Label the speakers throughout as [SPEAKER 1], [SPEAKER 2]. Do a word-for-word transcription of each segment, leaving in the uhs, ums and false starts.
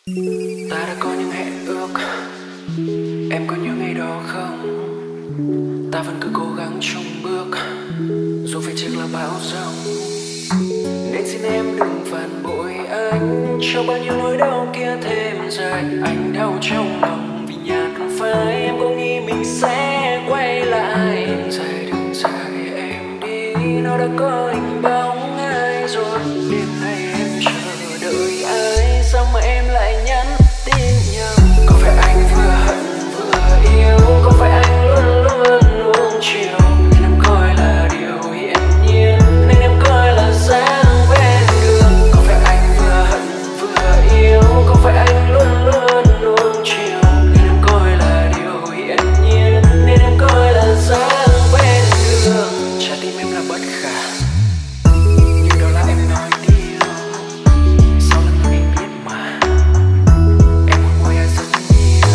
[SPEAKER 1] Ta đã có những hẹn ước, em có nhớ ngày đó không? Ta vẫn cứ cố gắng chung bước, dù phải chịu là bão giông. Nên xin em đừng phản bội anh, cho bao nhiêu nỗi đau kia thêm dài. Anh đau trong lòng vì nhạt phai, em có nghĩ mình sẽ quay lại. Đường dài đường dài em đi, nó đã có hình bóng ai rồi. Đêm nay em chờ đợi ai, sao mà em lại nhắn tin nhầm? Có phải anh vừa hận vừa yêu, có phải anh luôn luôn nuông chiều, nên em coi là điều hiển nhiên, nên em coi là dáng ven đường. Có phải anh vừa hận vừa yêu, có phải anh luôn luôn nuông chiều, nên em coi là điều hiển nhiên, nên em coi là dáng ven đường. Trái tim em là bất khả, nhưng đó là em nói điều, sau lần nói anh biết mà em muốn ngồi ai rất nhiều.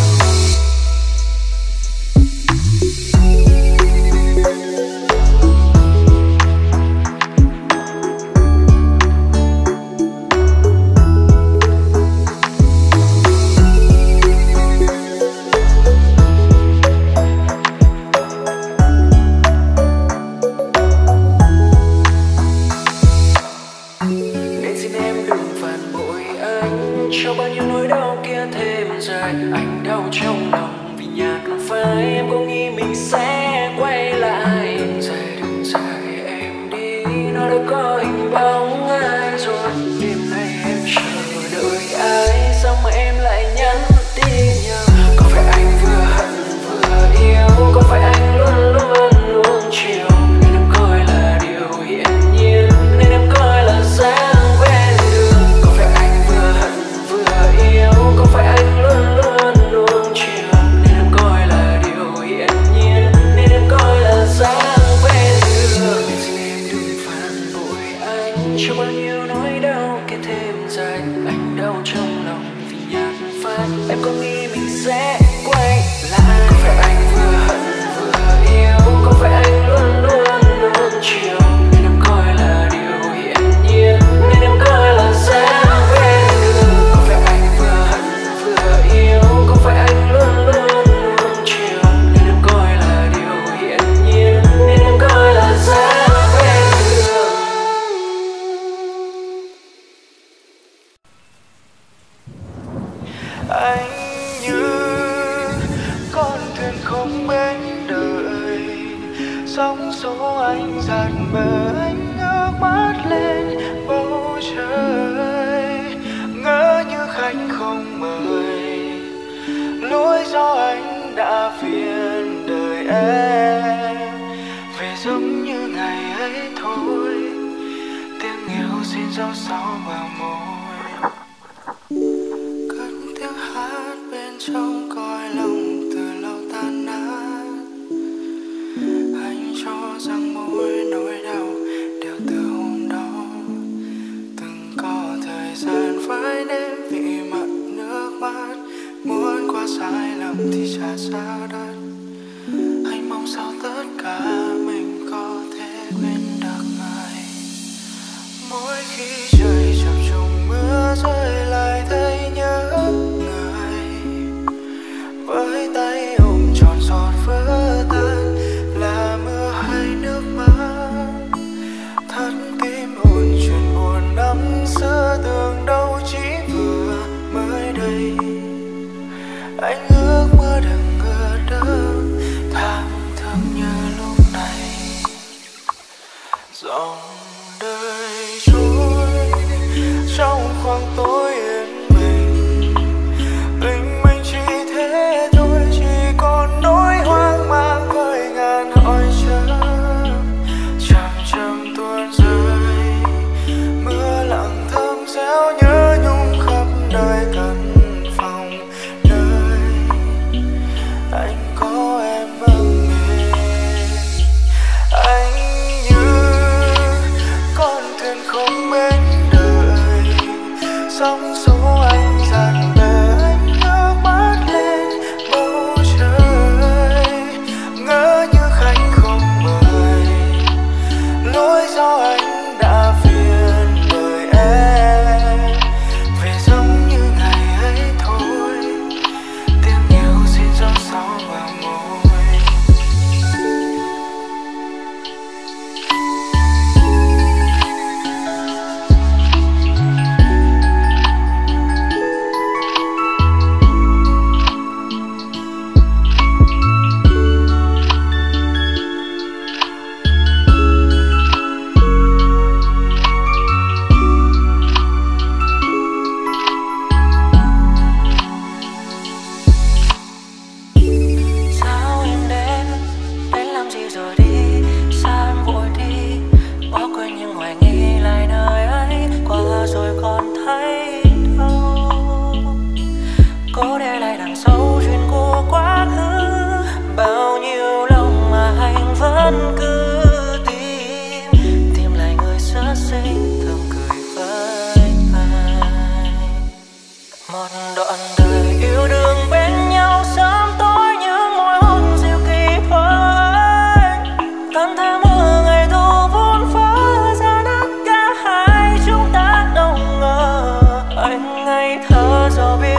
[SPEAKER 1] Nên xin em đừng phản bội anh, cho bao nhiêu nỗi đau kia thêm dài. Anh đau trong lòng vì nhạt phai, em có nghĩ mình sẽ quay lại. Đường dài đường dài em đi, nó đã có hình bóng ai rồi. Đêm nay em chờ đợi ai, sao mà em lại nhắn tin nhầm? Có phải anh vừa hận vừa yêu, có phải anh luôn luôn nuông chiều, nên em coi là điều hiển nhiên, nên em coi là dáng ven đường. Có phải anh vừa hận vừa yêu, có phải anh luôn luôn nuông chiều, nên em coi là điều hiển nhiên, nên em coi là dáng ven đường. Nên xin em đừng phản bội anh, cho bao nhiêu nỗi đau kia thêm dài. Anh đau trong lòng vì nhạt phai, em có nghĩ mình sẽ quay lại? Có phải anh vừa hận vừa yêu, có phải anh luôn luôn nuông chiều, nên em coi là điều hiển nhiên, nên em coi là dáng ven đường. Có phải anh vừa hận vừa yêu, có phải anh luôn luôn nuông chiều, nên em coi là điều hiển nhiên, nên em coi là dáng ven đường. Anh như con thuyền không bến đời, sóng số anh giạt bờ, anh ngước mắt lên bầu trời, ngỡ như khách không mời, lối gió anh đã phiền đời em, về giống như ngày ấy thôi, tiếng yêu xin dấu sau bờ môi, cất tiếng hát bên trong cõi lòng từ lâu tan nát. Anh cho rằng mỗi nỗi đau đều từ hôm đó, từng có thời gian phải nếm vị mặn nước mắt, muốn qua sai lầm thì trả giá đắt. Anh mong sao tất cả mình có thể quên được ngày, mỗi khi trời chập trùng mưa rơi lại thấy nhớ người, với tay ôm trọn giọt vỡ tan là mưa hay nước mắt, thắt tim ôn chuyện buồn năm xưa tưởng đâu chỉ vừa mới đây. Anh ước mưa đừng ngờ đâu thảm thương như lúc này, dòng đời trôi trong khoảng tối yên bình, tình mình chỉ thế thôi, chỉ còn nỗi hoang mang với ngàn hỏi chờ, chậm chậm tuôn rơi, mưa lặng thơm réo nhớ nhung khắp nơi căn phòng nơi anh có em ấm êm. Anh như con thuyền không bến đời, sóng số anh dạt bờ, anh ngước mắt lên bầu trời, ngỡ như khách không mời, lối gió anh đã phiền đời em, về giống như ngày ấy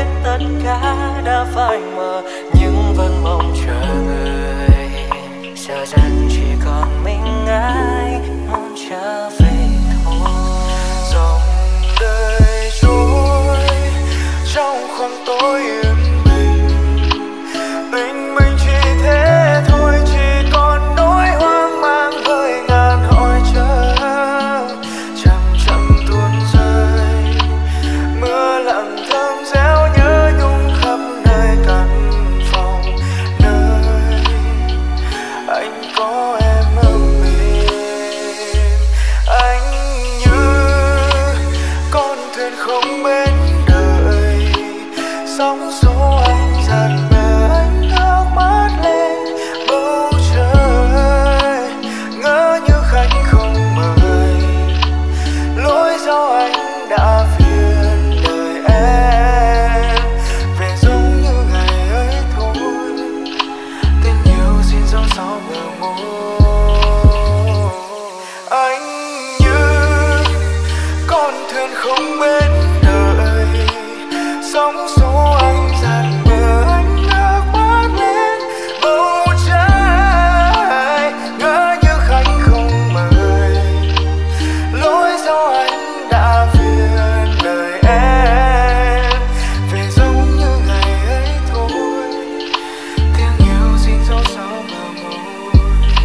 [SPEAKER 1] biết tất cả đã phai mờ nhưng vẫn mong chờ người. Giờ rằng chỉ còn mình ai muốn trở về thôi. Dòng đời trôi trong khoảng tối yên bình, bình minh chỉ thế thôi, chỉ còn nỗi hoang mang với ngàn hỏi chờ. Chậm chậm tuôn rơi mưa lặng thơm réo nhớ nhung khắp nơi căn phòng nơi anh có em ở bên. Anh như con thuyền không bến đời, sóng số anh dần bờ, anh ngước mắt lên bầu trời, ngỡ như khách không mời, lối gió anh đã phiền đời em về giống như ngày ấy thôi. Tình yêu xin dấu sau bờ môi. Anh như con thuyền không bến đời, sóng số anh dạt bờ, anh ngước mắt lên bầu trời, ngỡ như khách không mời, lối gió anh đã phiền đời em về giống như ngày ấy thôi. Tiếng yêu xin dấu sau bờ môi.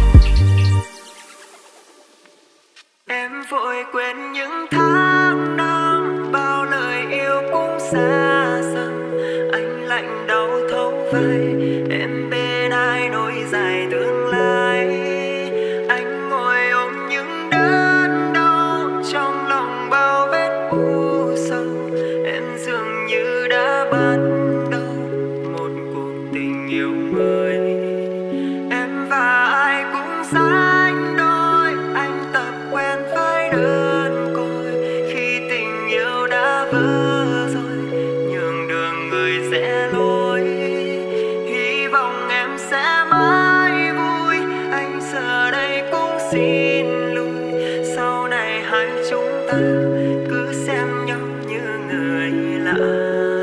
[SPEAKER 1] Em vội quên những tháng năm, bao lời yêu cũng xa dần. Anh lạnh đau thấu vai, em bên ai nối dài tương lai. Anh ngồi ôm những đớn đau, trong lòng bao vết u sầu. Em dường như đã bắt đầu một cuộc tình yêu mới. Em và ai cũng sánh đôi, anh tập quen phải đơn côi. Khi tình yêu đã vỡ rồi, nhường đường người sẽ lối. Hy vọng em sẽ mãi vui, anh giờ đây cũng xin lùi. Sau này hai chúng ta cứ xem nhau như người lạ.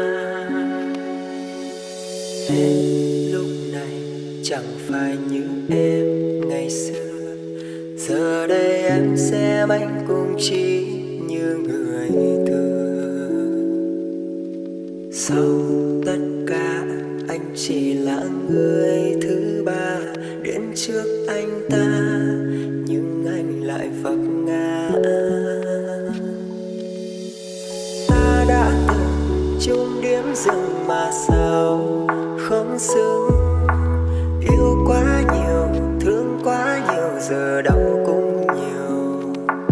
[SPEAKER 1] Em lúc này chẳng phải như em ngày xưa, giờ đây em xem anh cũng chỉ như người thường. Sau tất cả anh chỉ là người thứ ba đến trước anh ta, nhưng anh lại vấp ngã. Ta đã từng chung điểm dừng mà sao không xứng. Yêu quá nhiều, thương quá nhiều, giờ đau cũng nhiều.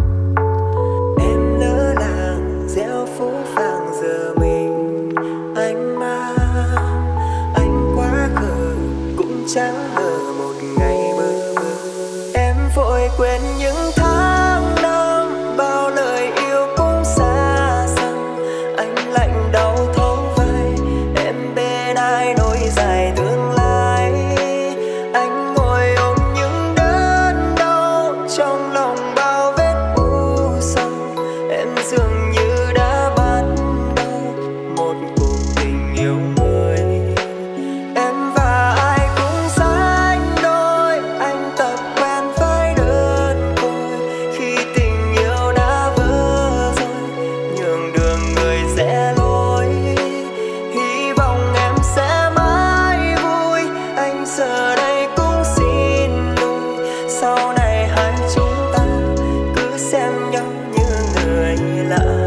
[SPEAKER 1] Em lỡ làng gieo phố phàng, giờ mình anh mang. Anh quá khờ cũng chẳng ngờ một ngày mơ mơ. Em vội quên những tháng năm, bao lời yêu cũng xa xăm. Anh lạnh đau thấu vai, em bên ai nối dài tương lai. Anh ngồi ôm những đớn đau, trong lòng bao vết u sầu. Em dường như đã bắt đầu một cuộc tình yêu mới. Em và ai cũng sánh đôi, anh tập quen phải đơn côi. Khi tình yêu đã vỡ rồi, nhường đường người sẽ lối. Hy vọng em sẽ mãi vui, anh giờ đây cũng xin lùi. Sau này hai chúng ta cứ xem nhau như người lạ.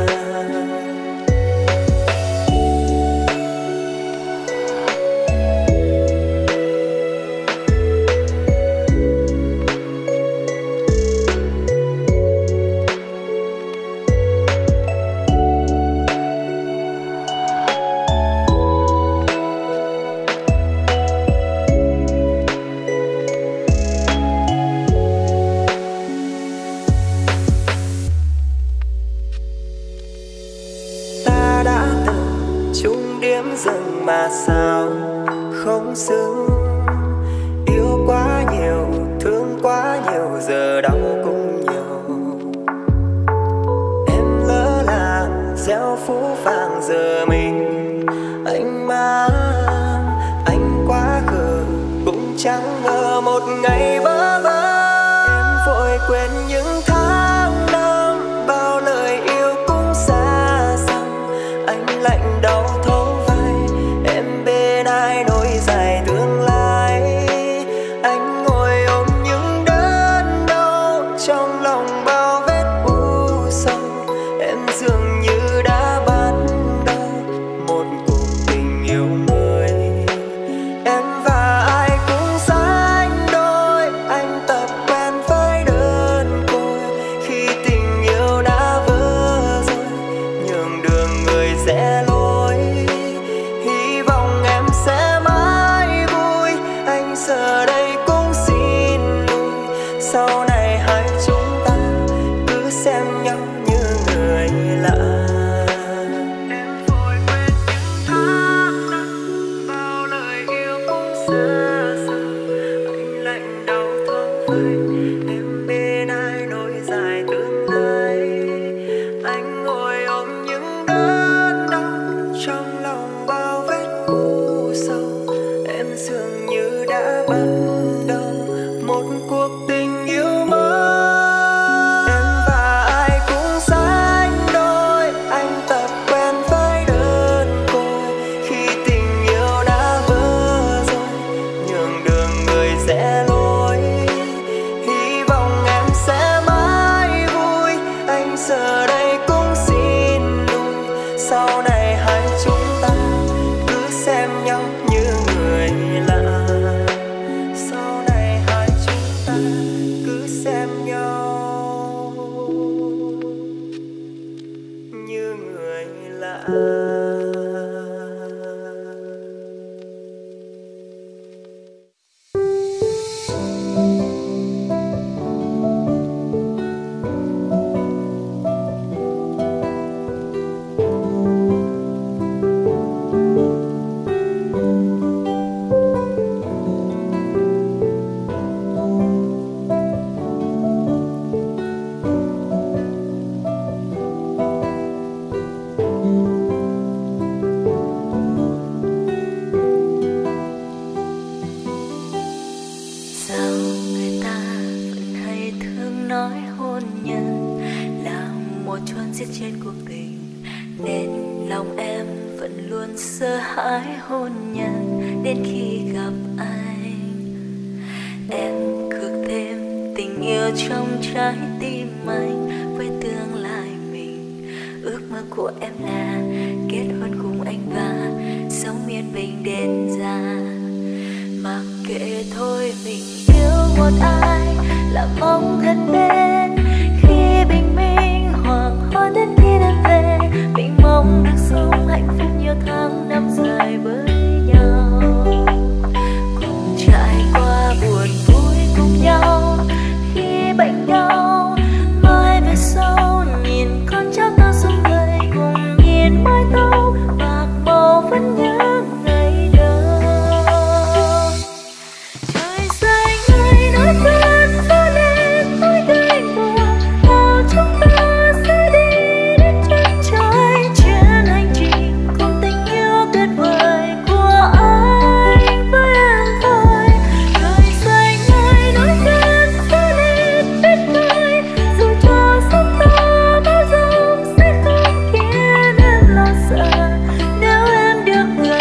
[SPEAKER 1] Ta đã từng chung điểm dừng mà sao không xứng. Yêu quá nhiều, thương quá nhiều, giờ đau cũng nhiều. Em lỡ làng gieo phố vàng, giờ mình anh mang anh quá khờ, cũng chẳng ngờ một ngày bơ vơ em vội quên những tháng năm, bao lời yêu cũng xa xăm. Anh lạnh đau thấu vai, em bên ai nối dài tương lai. Anh ngồi ôm những đớn đau, trong lòng bao vết u sầu. Em dường như đã bắt đầu một cuộc tình yêu mới. Em và ai cũng sánh đôi, anh tập quen với đơn côi. Khi tình yêu đã vỡ rồi, nhường đường người rẽ lối. Hy vọng em sẽ mãi vui, anh giờ đây cũng xin lùi. Sau này hai chúng ta cứ xem nhau như người lạ. Em vội quên những tháng năm, bao lời yêu cũng xa xăm. Anh lạnh đau thấu vai, em bên ai nối dài tương lai. Anh ngồi ôm những đớn đau, trong lòng bao vết u sầu. Em dường như đã bắt đầu một cuộc tình yêu mới. Em và ai cũng sánh đôi, anh tập quen với đơn côi. Khi tình yêu đã vỡ rồi, nhường đường người rẽ lối. Hy vọng em sẽ mãi vui, anh giờ đây cũng xin lùi. Sau này hai chúng ta cứ xem nhau như người lạ. Sau này hai chúng ta cứ xem nhau như người lạ.
[SPEAKER 2] Sao người ta vẫn hay thường nói hôn nhân là một chuỗi giết chết cuộc tình, nên lòng em vẫn luôn sợ hãi hôn nhân đến khi gặp anh. Em cực thêm tình yêu trong trái tim anh với tương lai mình. Ước mơ của em là kết hôn cùng anh và sống yên bình đến già. Mặc kệ thôi mình yêu một ai là mong gần bên, khi bình minh hoàng hôn đến khi em về. Mình mong được sống hạnh phúc nhiều tháng năm dài với nhau, cùng trải qua buồn vui cùng nhau. Khi bệnh đau mai về sau, nhìn con cháu ta sống người, cùng nhìn mái tóc bạc màu vẫn nhớ ngày đầu. Trời xanh ơi nói cơn gió lên tôi đầy mùa, nào chúng ta sẽ đi đến chân trời. Chuyến hành trình cùng tình yêu tuyệt vời của anh với em thôi. Trời xanh ơi nói cơn gió lên biết cười, dù cho sóng to bão giông sẽ không khiến em lo sợ. Nếu em được người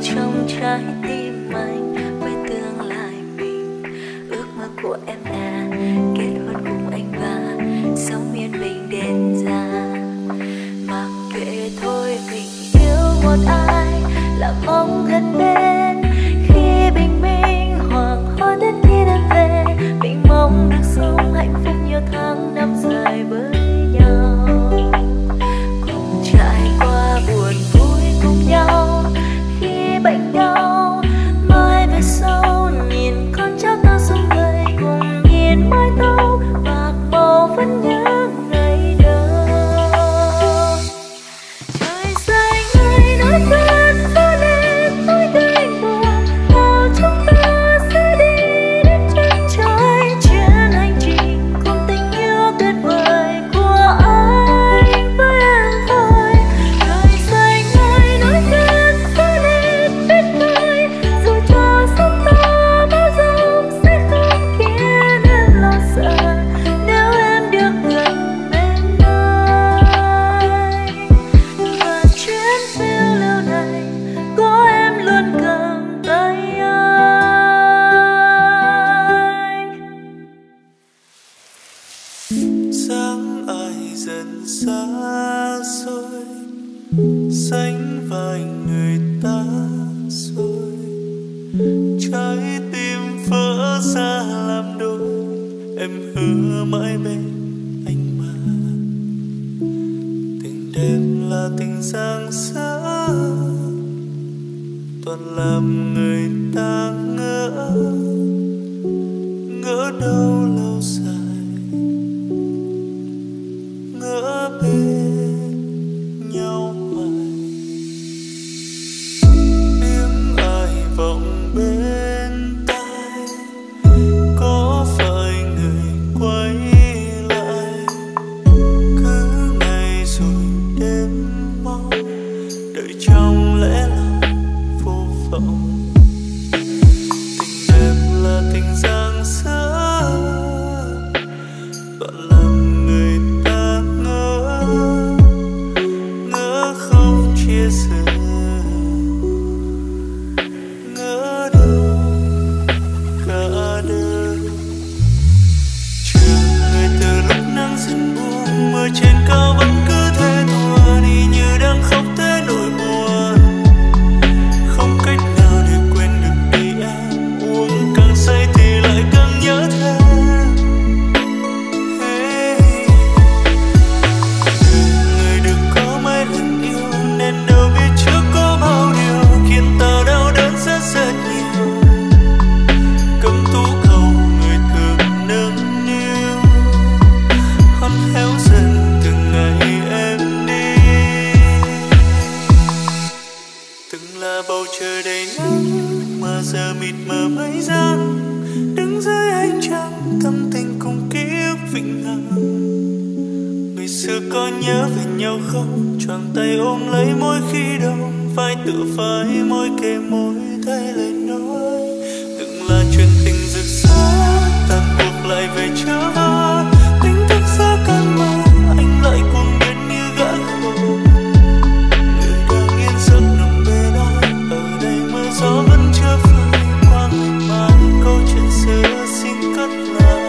[SPEAKER 2] trong trái tim anh với tương lai mình. Ước mơ của em là kết hôn cùng anh và sống yên bình đến già. Mặc kệ thôi mình yêu một ai là mong gần bên, khi bình minh hoàng hôn đến khi em về. Mình mong được sống hạnh phúc nhiều tháng năm dài với nhau, cùng trải qua buồn vui cùng nhau. Khi bệnh đau mai về sau nhìn con cháu ta sống vầy, cùng nhìn mái tóc bạc màu vẫn nhớ ngày đầu. Trời xanh ơi nói cơn gió lên tôi đầy buồn, nào chúng ta sẽ đi đến chân trời. Chuyến hành trình cùng tình yêu tuyệt vời của anh với em thôi. Trời xanh ơi nói cơn gió lên biết cười, dù cho sóng to bão giông sẽ không khiến em lo sợ nếu em được gần bên anh. Và chuyến phiêu lưu này có em luôn cầm tay anh.
[SPEAKER 1] Sáng ai dần xa xôi, sánh vai người ta rồi, trái tim vỡ ra làm đôi. Em hứa mãi bên anh mà, tình đẹp là tình giang dở, toàn làm người ta ngỡ ngỡ đâu lâu dài, ngỡ bên nhau hoài. Tiếng ai vọng bên tai, có phải người quay lại? Cứ ngày rồi đêm mau, đợi trong lẽ loi vô vọng. Tình đẹp là tình giang dở, toàn làm người ta ngỡ ngỡ không chia sẻ, ngỡ đâu cả đời. Chờ người từ lúc nắng dần buông, mưa trên cao vẫn cứ thế thua đi như đang khóc thế nỗi buồn. Không cách nào để quên được đi em, uống càng say thì lại càng nhớ thêm. Hey. Người được có mấy lần yêu nên đâu biết trước có bao điều khiến ta đau đớn rất rất nhiều. Cấm tú cầu người thường nâng niu, hắt héo dần từng ngày em đi. Từng là bầu trời đầy nắng mà giờ mịt mờ mây giăng, đứng dưới ánh trăng tâm tình cùng ký ức vĩnh hằng. Ngày xưa có nhớ về nhau không, choàng tay ôm lấy mỗi khi đông, vai tựa vai môi kề môi thay lời nói. Từng là chuyện tình rực rỡ, tàn cuộc lại về trở vỡ. Tỉnh thức giữa cơn mơ, anh lại cuồng điên như gã khờ. Người đang yên giấc nằm bên anh, ở đây mưa gió vẫn chưa phai qua ngày mai. Câu chuyện xưa xin cất lại.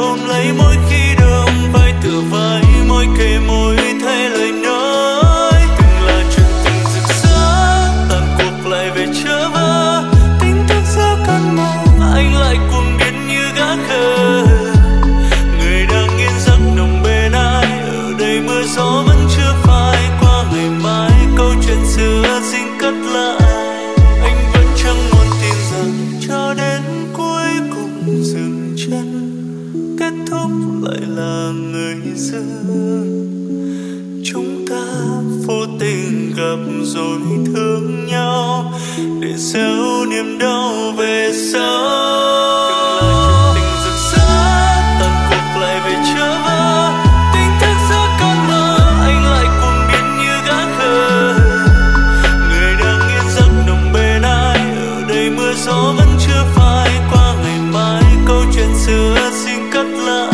[SPEAKER 1] ôm lấy mỗi khi đường vai tựa vai, môi kề môi thay lời nói. Từng là chuyện tình rực rỡ, tàn cuộc lại về trở vỡ. Tỉnh thức giữa cơn mộng, anh lại cuồng điên như gã khờ. Người đang yên giấc nồng bên ai, ở đây mưa gió vẫn chưa phai. Qua ngày mai câu chuyện xưa xin cất lại. Anh vẫn chẳng muốn tin rằng cho đến cuối cùng dừng chân, kết thúc lại là người dưng. Chúng ta vô tình gặp rồi thương nhau, để giấu niềm đau về sau. Từng là chuyện tình rực rỡ, tàn cuộc lại về trở vỡ. Tỉnh thức giữa cơn mơ, anh lại cuồng điên như gã khờ. Người đang yên giấc nồng bên ai, ở đây mưa gió vẫn chưa phai. Qua ngày mai câu chuyện xưa xin cất lại.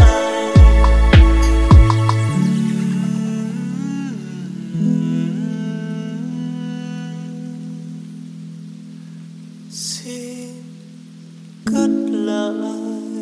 [SPEAKER 1] Xin cất lại.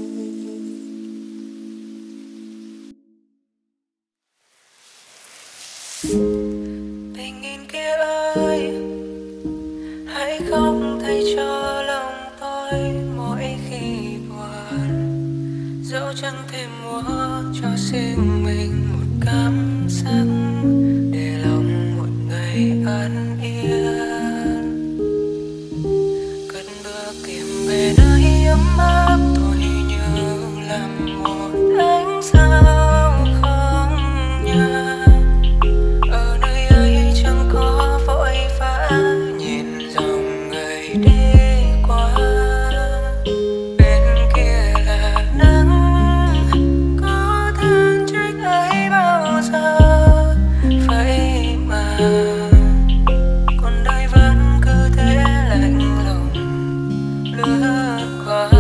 [SPEAKER 2] Bình yên kia ơi, hãy khóc thay cho lòng tôi mỗi khi buồn. Dẫu chẳng thể mua cho riêng mình một cảm giác, để lòng một ngày an yên. Cất bước tìm về nơi ấm áp, tôi như là một ánh sao không nhà. Ở nơi ấy chẳng có vội vã, nhìn dòng người đi qua. Bên kia là nắng, có than trách ấy bao giờ. Vậy mà còn đời vẫn cứ thế lạnh lùng lướt qua.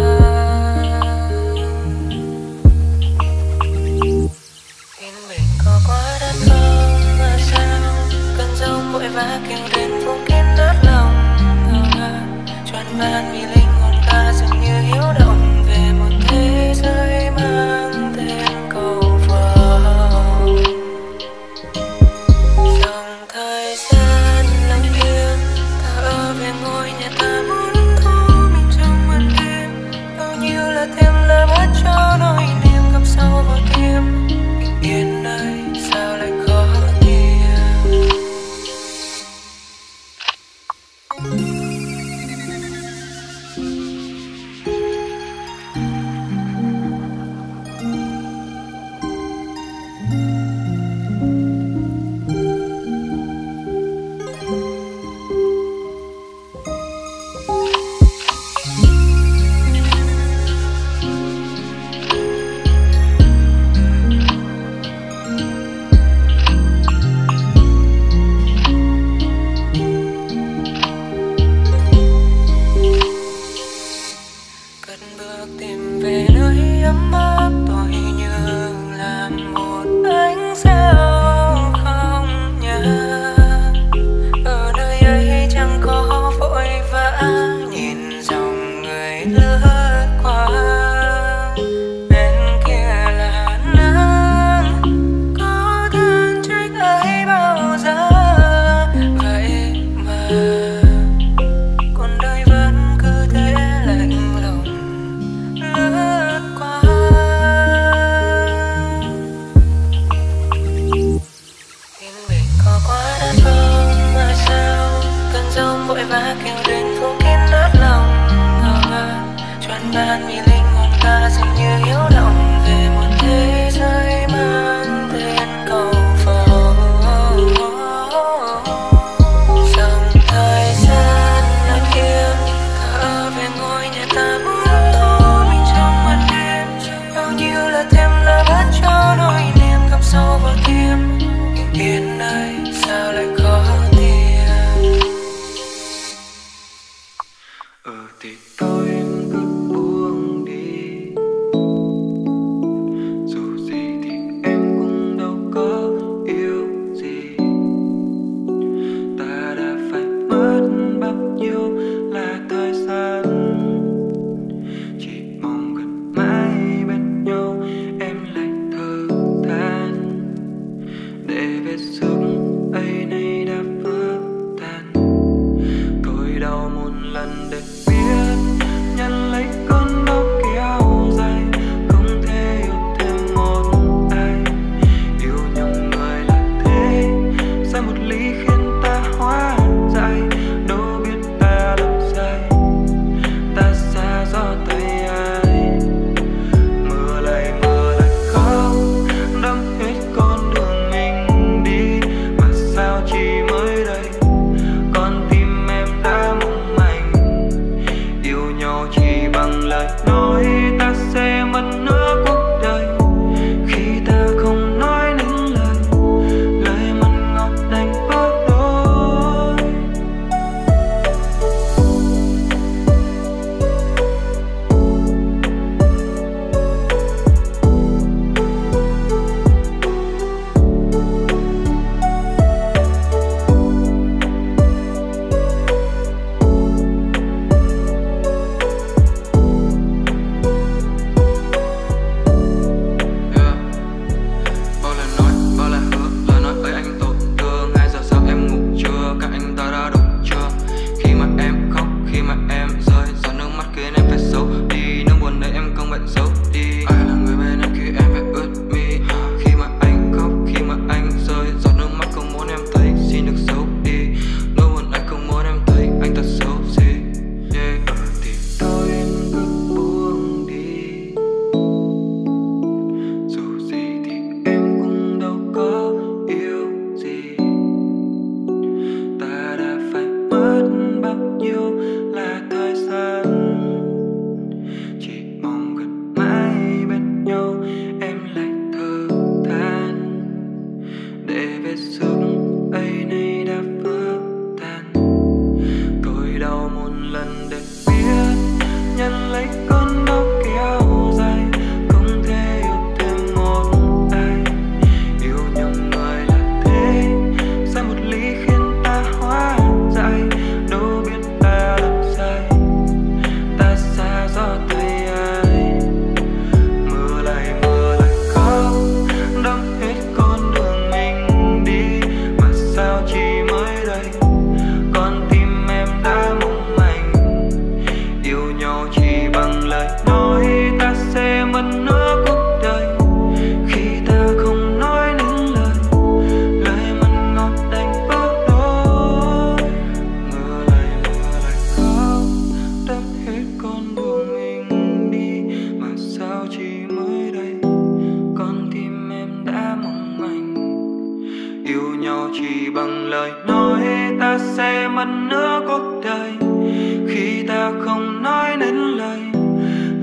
[SPEAKER 2] Yên bình có quá đắt không mà sao, cơn giông vội vã kêu đến phủ kín nát lòng ngào ngạt. Choáng váng vì linh hồn ta dường như hiếu động về một thế giới mang tên cầu vồng. Dòng thời gian lặng im, ta ở về ngôi nhà ta muốn thu mình trong màn đêm. Bao nhiêu là thêm lời hát cho nỗi niềm ngập sâu vào tim. Bình yên này sao lại khó tìm. Cất bước tìm về nơi ấm áp, tôi như là một ánh sao không nhà. Ở nơi ấy chẳng có vội vã, nhìn dòng người lướt qua. Bên kia là nắng, có than trách ấy bao giờ. Vậy mà còn đời vẫn cứ thế lạnh lùng lướt qua. Yên bình có quá đắt không mà sao, cơn giông vội vã kêu đến phủ kín nát lòng ngào ngạt. Choáng váng vì linh hồn ta dường như hiếu động về một thế giới mang tên cầu vồng. Dòng thời gian lặng im, ta ở về ngôi nhà ta muốn thu mình trong màn đêm. Bao nhiêu là thêm lời hát cho nỗi niềm ngập sâu vào tim. Bình yên này sao lại khó tìm.
[SPEAKER 1] Ừ thì tôi cứ buông đi.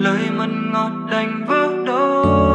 [SPEAKER 1] lời mật ngọt đành vỡ đôi.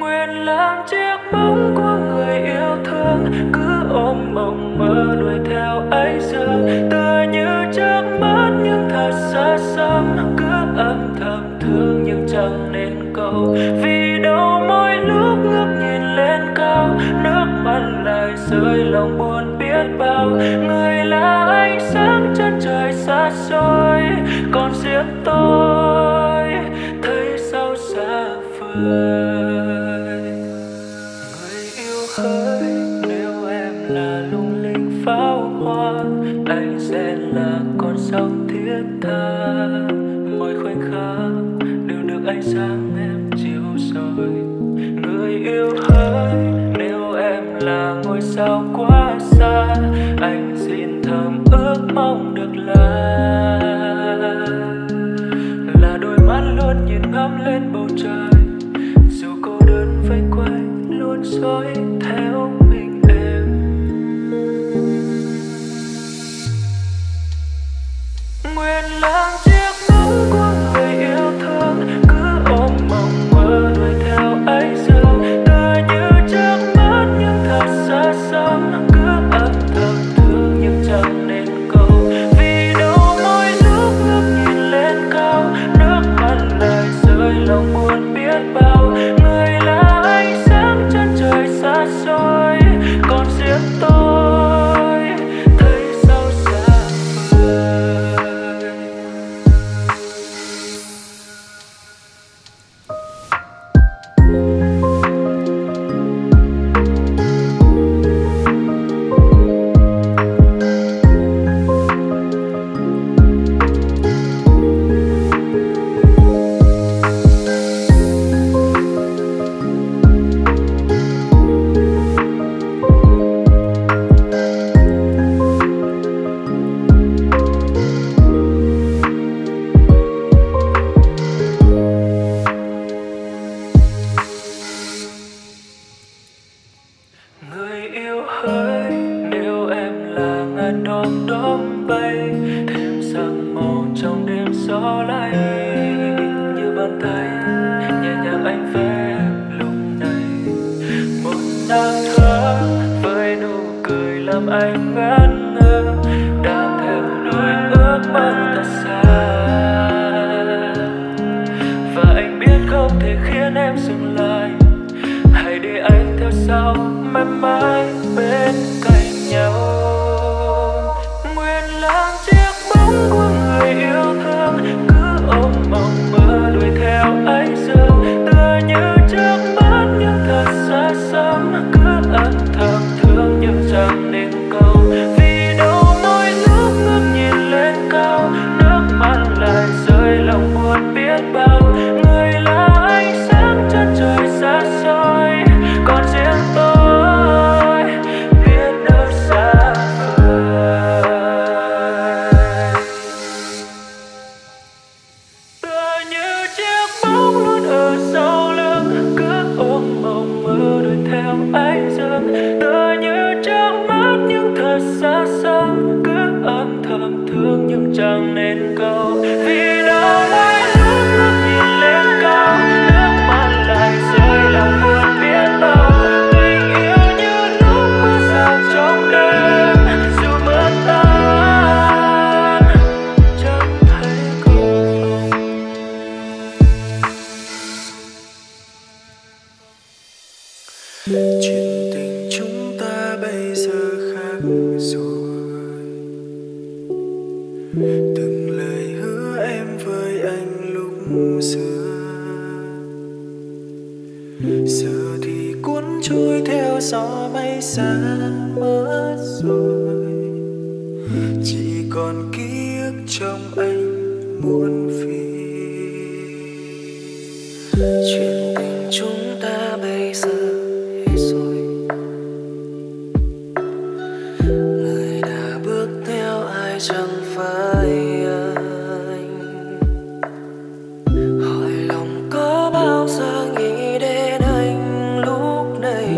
[SPEAKER 1] nguyện làm chiếc bóng của người yêu thương, cứ ôm mộng mơ đuổi theo ấy dương, tựa như trước mắt nhưng thật xa xăm, cứ âm thầm thương nhưng chẳng nên cầu. Vì đâu mỗi lúc ngước nhìn lên cao, nước mắt lại rơi lòng buồn biết bao. Người là ánh sáng chân trời xa xôi, còn riêng tôi thấy sao xa vời. Người yêu hỡi, nếu em là lung linh pháo hoa, anh sẽ là con sóng thiết tha. Mỗi khoảnh khắc đều được ánh sáng em chiếu soi. Người yêu hỡi, nếu em là ngôi sao quá xa, anh xin thầm ước mong được là là đôi mắt luôn nhìn ngắm lên bầu trời, dù cô đơn vây quanh luôn dõi theo mình em. Nguyện làm chiếc bóng của người yêu thương, cứ ôm mộng mơ đuổi theo ấy dương, tựa như trước mắt nhưng thật xa xăm, cứ âm thầm thương nhưng chẳng nên cầu. Vì đâu mỗi lúc ngước nhìn lên cao, nước mắt lại rơi lòng buồn biết bao. Người là ánh sáng chân trời xa xôi, còn riêng tôi thấy sao xa vời. Người yêu hỡi, nếu em là ngàn đom đóm bay, thêm sắc màu trong đêm gió lay, như bàn tay nhẹ nhàng anh vẽ lúc này. Một nàng thơ với nụ cười làm anh ngẩn ngơ, đang theo đuổi ước mơ thật xa, và anh biết không thể khiến em dừng lại. Hãy để anh theo sau mãi mãi bên cạnh nhau. Nguyện làm chiếc bóng của người yêu thương, cứ ôm mộng mơ đuổi theo ánh dương, tựa như trước mắt nhưng thật xa xăm, cứ âm thầm thương nhưng chẳng nên cầu. Vì đâu mỗi lúc ngước nhìn lên cao, nước mắt lại rơi lòng buồn biết bao. Người là ánh sáng chân trời xa xôi, còn riêng tôi biết đâu xa vời. Tựa như chiếc bóng luôn ở sau lưng, cứ ôm mộng mơ đuổi theo ánh dương, tựa như trước mắt nhưng thật xa xăm, cứ âm thầm thương nhưng chẳng nên cầu. Vì đâu mỗi lúc ngước nhìn lên cao, nước mắt lại rơi lòng buồn biết bao. Tình yêu như lúc mưa rào trong đêm, dù mưa tan chẳng thấy cầu vồng. Chuyện tình chúng ta bây giờ khác rồi, từng lời hứa em với anh lúc xưa giờ thì cuốn trôi theo gió mây xa mất rồi, chỉ còn ký ức trong anh muôn phiền. Chuyện tình chúng ta bây giờ hết rồi, người đã bước theo ai chẳng phải anh. Hỏi lòng có bao giờ nghĩ đến anh lúc này,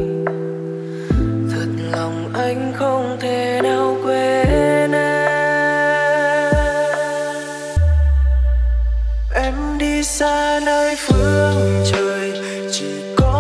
[SPEAKER 1] thật lòng anh không thể nào quên em. Em đi xa nơi phương trời, chỉ có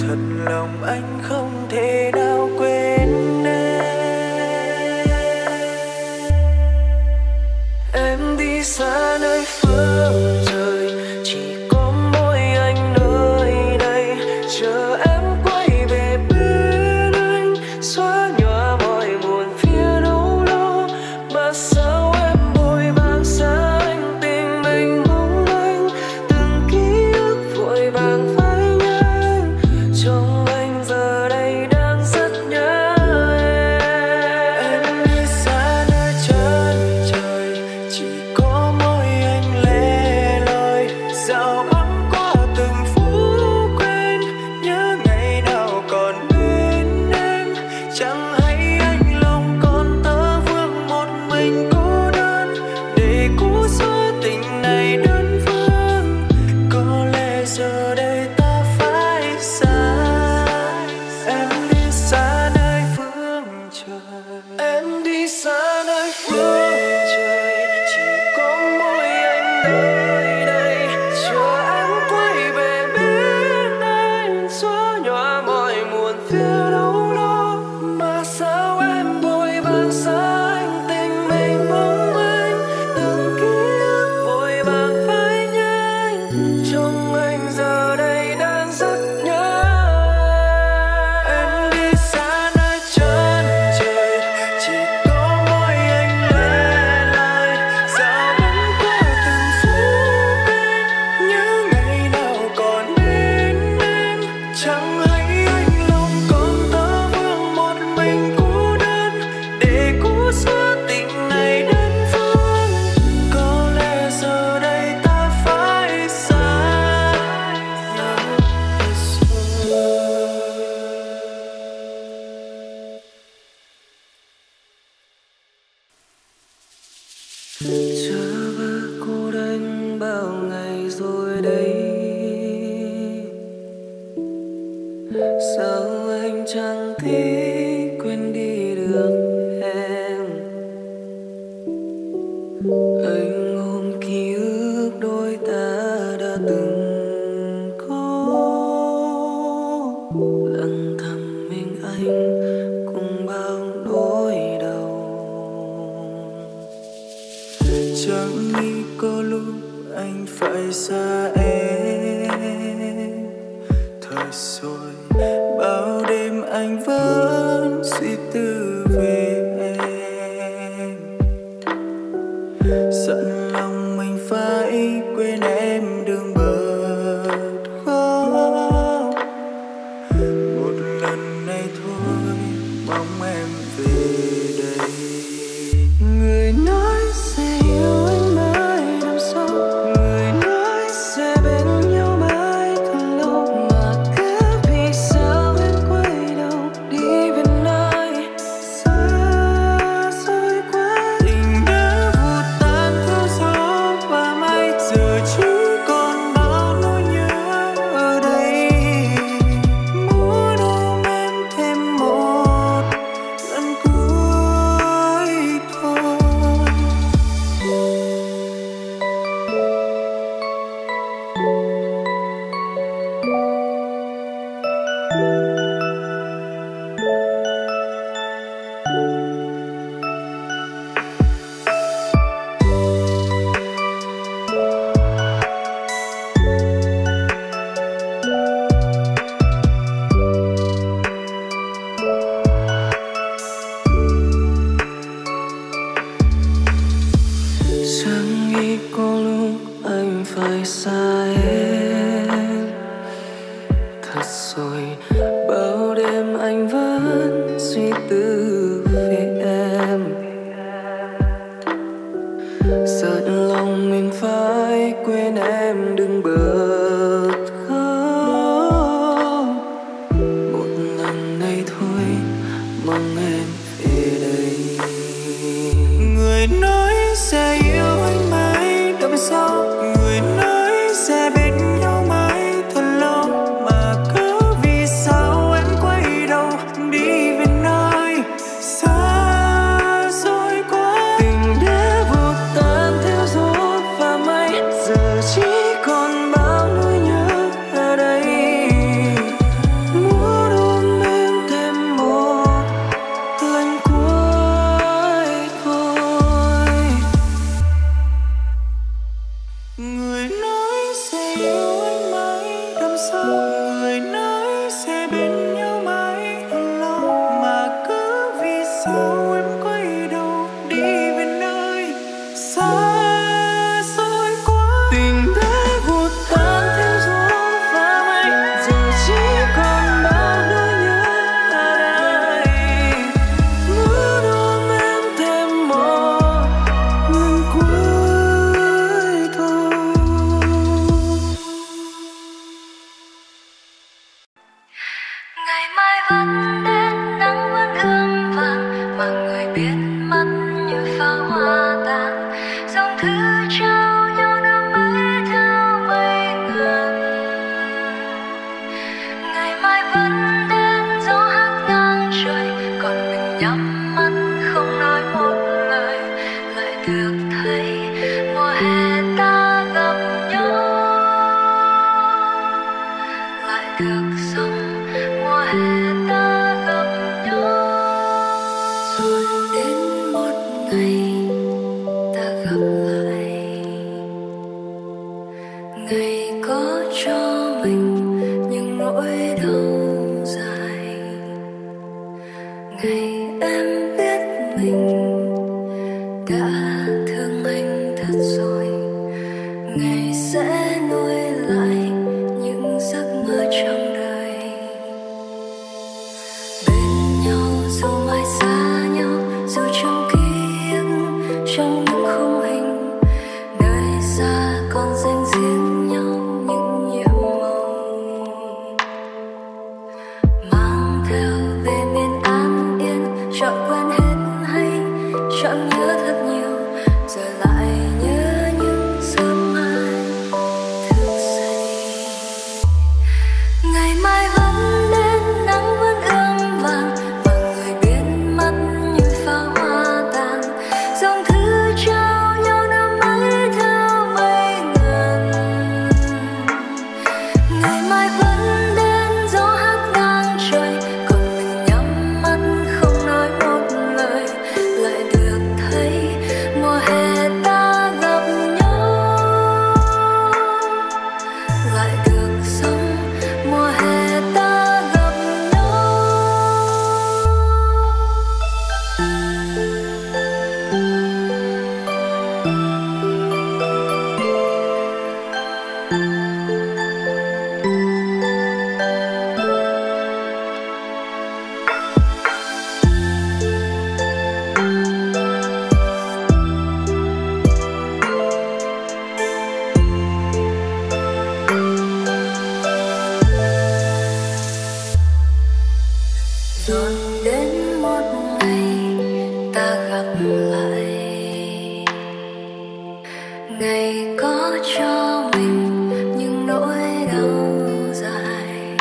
[SPEAKER 1] thật lòng anh không thể nào quên em. Em đi xa nơi phương trời, chỉ có mỗi anh nơi đây. Chờ em quay về bên anh, xóa nhòa mọi buồn phía đâu đó. Mà sao em vội vàng xa anh, tình mình mong manh, từng ký ức vội vàng phai nhanh. Trong anh giờ đây đang rất nhớ em. Em đi xa nơi chân trời, chỉ có mỗi anh lẻ loi. Dạo băng qua từng phút quên, nhớ ngày nào còn bên em. Chẳng hay anh lòng còn tơ vương một mình cô đơn, để cố xóa tình này đơn phương. Có lẽ giờ đây ta phải xa. Em đi xa nơi phương trời, em đi xa nơi phương trời, chỉ có mỗi anh nơi đây. Chờ em quay về bên anh, xóa nhòa mọi muộn phiền đâu đó. Mà sao em vội vàng xa anh, tình mình mong manh, từng ký ức vội vàng phai nhanh. Trong anh giờ đây đang rất nhớ em. Đi xa nơi chân trời, chỉ có mỗi anh lẻ loi. Dạo băng qua từng phút quên, nhớ ngày nào còn bên em. Chẳng hay anh lòng còn tơ vương một mình cô đơn, để cố xóa tình này đơn phương. Có lẽ giờ đây ta phải xa nhau thật rồi. Chờ vỡ cô đơn bao ngày rồi đây. Sao anh chẳng thể quên đi được em. Anh ôm ký ức đôi ta đã từng có, lặng thầm mình anh cùng bao nỗi đau. Chẳng nghĩ có lúc anh phải xa em. Thôi rồi bao đêm anh vẫn suy tư về em. Giận lòng mình phải quên em đường bật khóc. Một lần này thôi mong em về đây. Người nói sẽ yêu anh mãi năm sau, người nói sẽ bên nhau mãi thật lâu. Mà cứ vì sao em quay đầu đi về nơi xa xôi quá. Tình đã vụt tan theo gió và mây, giờ chỉ còn bao nỗi nhớ ở đây. Muốn ôm em thêm một lần cuối thôi. Chẳng nghĩ có lúc anh phải xa em. Thật rồi bao đêm anh vẫn suy tư về em. Giận lòng mình phải quên em đừng bật khóc. Một lần này thôi mong em về đây. Người nói sẽ yêu anh mãi đằng sau, người nói sẽ bên nhau mãi thật lâu. Mà cứ vì sao em quay đầu đi về nơi
[SPEAKER 2] ngày mai vẫn đến, nắng vẫn ươm vàng mà người biết mất như pháo hoa tàn, dòng thư trao nhau năm ấy theo mây ngàn. Ngày mai vẫn đến, gió hát ngang trời, còn mình nhắm mắt không nói một lời, lại được thấy mùa hè ta gặp nhau, lại được sống mùa hè ta gặp nhau. Rồi đến một ngày ta gặp lại, ngày có cho mình những nỗi đau dài, ngày em biết mình đã thương anh thật rồi, ngày sẽ nuôi lại những giấc mơ trong đời. Bên nhau dù mãi xa nhau, dù trong ký ức, trong những khung hình, nơi xa còn dành riêng nhau những nhiệm màu, mang theo về miền an yên, chọn quen hết hay chọn nhớ thật nhiều, rồi lại nhớ những sớm mai thức dậy. Ngày mai vẫn đến, nắng vẫn ươm vàng và người biến mất như pháo hoa tàn, dòng thư trao nhau năm ấy theo mây ngàn. Ngày mai vẫn đến, gió hát ngang trời, còn mình nhắm mắt không nói một lời, lại được thấy mùa hè ta gặp nhau, lại được sống mùa hè ta gặp nhau. Rồi đến một ngày ta gặp lại, ngày có cho mình những nỗi đau dài,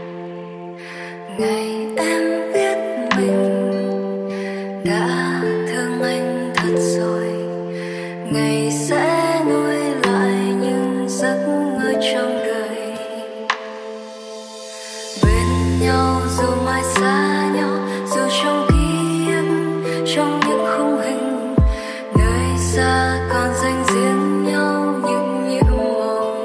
[SPEAKER 2] ngày em biết mình đã thương anh thật rồi, ngày sẽ nuôi lại những giấc mơ trong đời. Bên nhau dù mãi xa nhau, dù trong ký ức, trong những khung hình, nơi xa còn dành riêng nhau những nhiệm màu,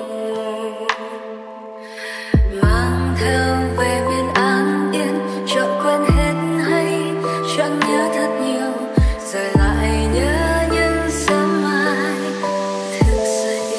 [SPEAKER 2] mang theo về miền an yên, chọn quên hết hay chọn nhớ thật nhiều, rồi lại nhớ những sớm mai thức dậy.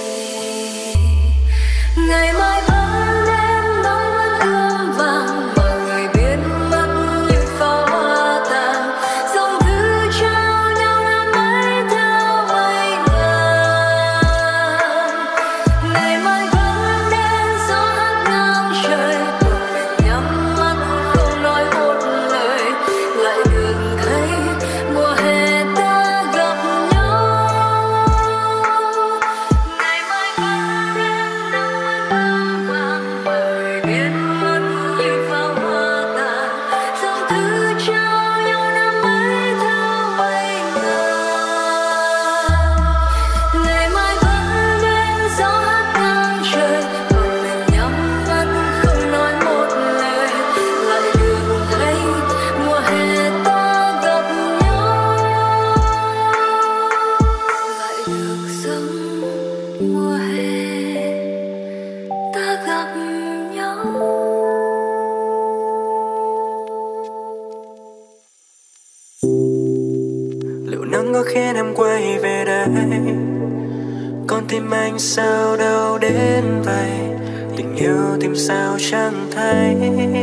[SPEAKER 2] Ngày mai vẫn đến, nắng vẫn ươm vàng mà người biết mất như pháo hoa tàn, dòng thư trao nhau năm ấy theo mây ngàn. Ngày mai vẫn đến, gió hát ngang trời, còn mình nhắm mắt không nói một lời, lại được thấy mùa hè ta gặp nhau. Ngày mai vẫn đến, nắng vẫn ươm vàng mà người biết mất như pháo hoa tàn, dòng thư trao nhau năm ấy theo mây ngàn. Ngày mai vẫn đến, gió hát ngang trời, còn mình nhắm mắt không nói một lời, lại được thấy mùa hè ta gặp nhau, lại được sống mùa hè ta gặp nhau.
[SPEAKER 1] Liệu nắng có khiến em quay về đây, con tim anh sao đau đến vậy, tình yêu tìm sao chẳng thấy.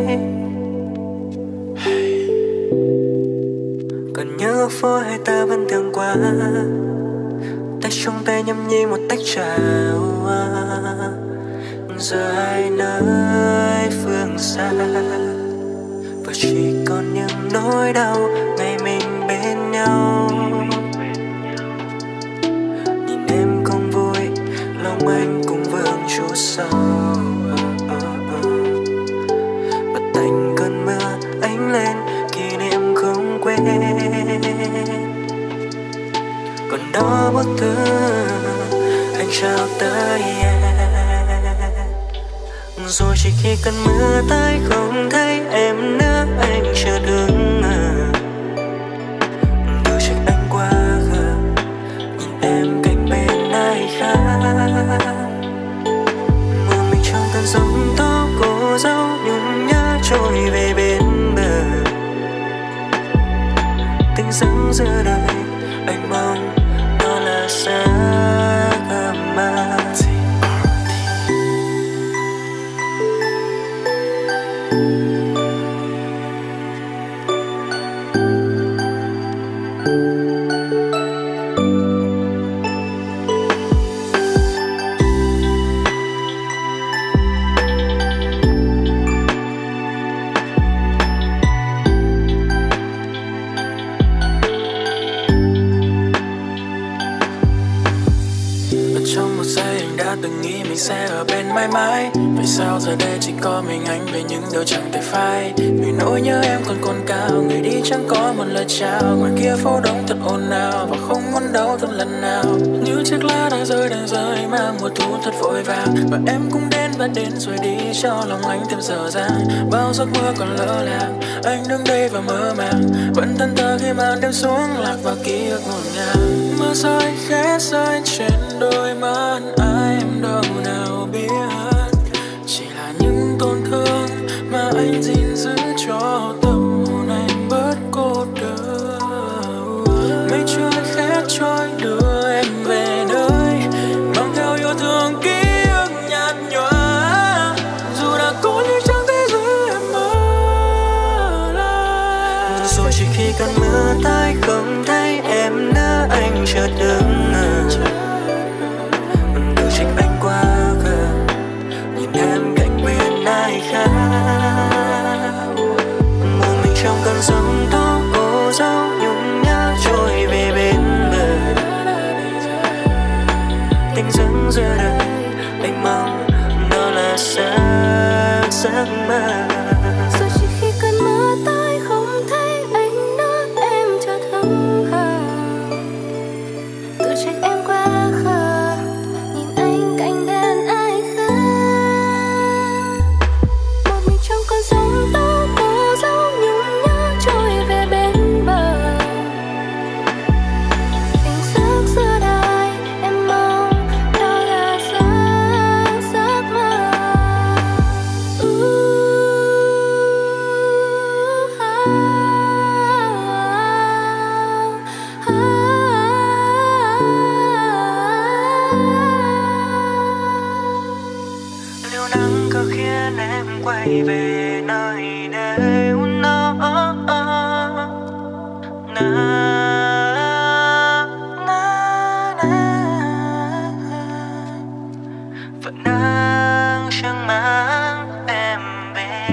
[SPEAKER 1] Còn nhớ phố hay ta vẫn thường qua, tay trong tay nhâm nhi một tách trà hoa, giờ hai nơi phương xa. và chỉ còn những nỗi đau ngày mình bên nhau. Nhìn em không vui, lòng anh cũng vương chút sâu. Bật tạnh cơn mưa ánh lên kỷ niệm không quên. Còn đó một thứ anh trao tới em. Rồi chỉ khi cơn mưa tới không thấy em nữa, anh chợt hững hờ. Tự trách anh quá khờ, nhìn em cạnh bên ai khác. Một mình trong cơn giông tố cô dâu nhung nhớ trôi về bên bờ. Tình dưng giữa đời anh mong nó là giấc mơ.
[SPEAKER 3] Từng nghĩ mình sẽ ở bên mãi mãi. Vậy sao giờ đây chỉ có mình anh về những điều chẳng thể phai. Vì nỗi nhớ em còn cồn cao, người đi chẳng có một lời chào. Ngoài kia phố đông thật ồn ào và không muốn đâu thêm lần nào. Như chiếc lá đang rơi đang rơi mang mùa thu thật vội vàng. Và em cũng đến và đến rồi đi cho lòng anh thêm dở dang. Bao giấc mơ còn lỡ làng, anh đứng đây và mơ màng. Vẫn thân thờ khi màn đêm xuống lạc vào ký ức ngổn ngang. Mưa rơi khẽ rơi trên đôi mắt ai em đâu nào biết. Chỉ là những tổn thương mà anh gìn giữ cho tâm hồn anh bớt cô đơn. Mây trôi khẽ trôi đưa em về nơi mang theo yêu thương ký ức nhạt nhòa. Dù đã cố nhưng chẳng thể giữ em ở lại.
[SPEAKER 1] Rồi chỉ khi cơn mưa tới không thấy em nữa, anh chợt đứng ngờ. Tự trách anh quá khờ, nhìn em cạnh bên ai khác. Một mình trong cơn giông tố cô dâu nhung nhớ trôi về bên bờ. Tình dưng giữa đời anh mong đó là giấc giấc mơ.
[SPEAKER 2] Rồi chỉ khi cơn mưa tới không thấy anh nữa, em chợt hững hờ. Tự trách em quá khờ, nhìn anh cạnh bên ai khác. Một mình trong cơn giông tố cô dâu nhung nhớ trôi về bên bờ. Tình giấc giữa đời em mong đó là giấc giấc mơ.
[SPEAKER 1] Liệu nắng có khiến em quay về nơi đều nó na, na, na. Vẫn nắng chẳng mang em về.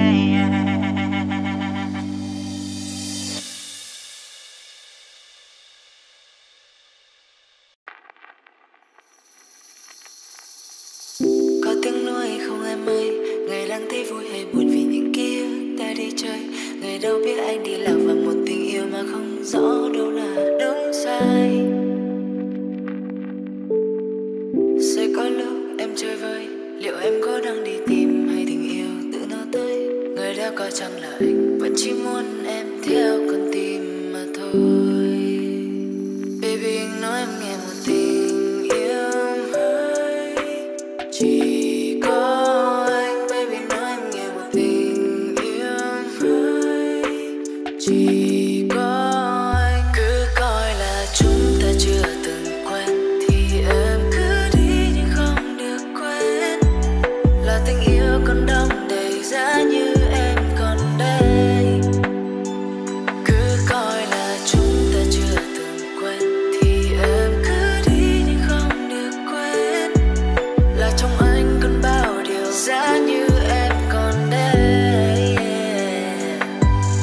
[SPEAKER 2] Có tiếng nói không em ơi, ngày đang thấy vui hay buồn vì những ký ức ta đi chơi. Ngày đâu biết anh đi lạc vào một tình yêu mà không rõ đâu là đúng sai. Sẽ có lúc em chơi vơi, liệu em có đang đi tìm hay tình yêu tự nó tới. Người đó có chăng là anh, vẫn chỉ muốn em theo con tim mà thôi. Baby anh nói em nghe một tình yêu mới. Chỉ có anh, baby nói em nghe một tình yêu mới. Chỉ có anh, cứ coi là chúng ta chưa từng quen thì em cứ đi nhưng không được quên. Là tình yêu còn đong đầy giá như em còn đây. Cứ coi là chúng ta chưa từng quen thì em cứ đi nhưng không được quên. Là trong anh còn bao điều giá như em còn đây, yeah.